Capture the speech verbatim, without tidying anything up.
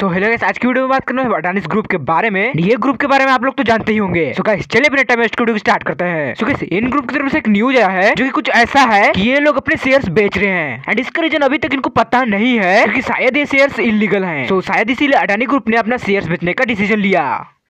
तो hello guys, आज की वीडियो में बात करना है अडानी ग्रुप के बारे में। ये ग्रुप के बारे में आप लोग तो जानते ही होंगे। सो गाइस चलिए अपने टाइम वेस्ट वीडियो को स्टार्ट करते हैं। सो गाइस इन ग्रुप की तरफ से एक न्यूज आया है जो कि कुछ ऐसा है कि ये लोग अपने शेयर्स बेच रहे हैं एंड इसका रीजन अभी तक इनको पता नहीं है क्योंकि शायद ये शेयर्स इलीगल हैं। सो शायद इसीलिए अडानी ग्रुप ने अपना शेयर्स बेचने का डिसीजन लिया।